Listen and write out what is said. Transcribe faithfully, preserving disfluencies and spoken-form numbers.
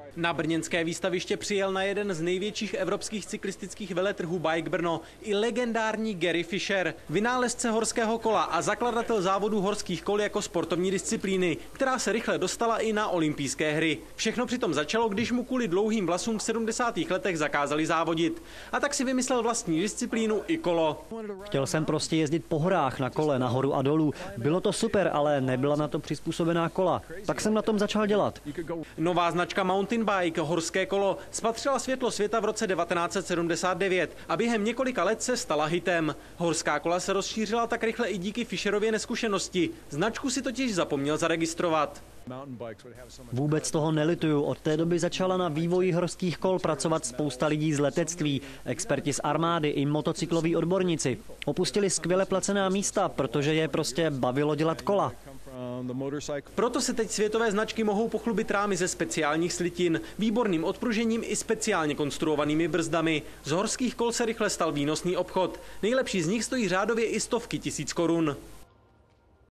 Na brněnské výstaviště přijel na jeden z největších evropských cyklistických veletrhů Bike Brno i legendární Gary Fisher, vynálezce horského kola a zakladatel závodu horských kol jako sportovní disciplíny, která se rychle dostala i na olympijské hry. Všechno přitom začalo, když mu kvůli dlouhým vlasům v sedmdesátých letech zakázali závodit. A tak si vymyslel vlastní disciplínu i kolo. Chtěl jsem prostě jezdit po horách na kole, nahoru a dolů. Bylo to super, ale nebyla na to přizpůsobená kola. Tak jsem na tom začal dělat. Nová značka Mountain Bike, horské kolo, spatřila světlo světa v roce devatenáct set sedmdesát devět a během několika let se stala hitem. Horská kola se rozšířila tak rychle i díky Fisherově neskušenosti. Značku si totiž zapomněl zaregistrovat. Vůbec toho nelituju. Od té doby začala na vývoji horských kol pracovat spousta lidí z letectví, experti z armády i motocykloví odborníci. Opustili skvěle placená místa, protože je prostě bavilo dělat kola. Proto se teď světové značky mohou pochlubit rámy ze speciálních slitin, výborným odpružením i speciálně konstruovanými brzdami. Z horských kol se rychle stal výnosný obchod. Nejlepší z nich stojí řádově i stovky tisíc korun.